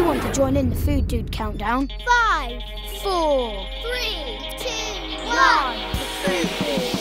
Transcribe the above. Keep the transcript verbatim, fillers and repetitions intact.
want to join in the Food Dude countdown? Five, Four, three, two, one. Food Dude.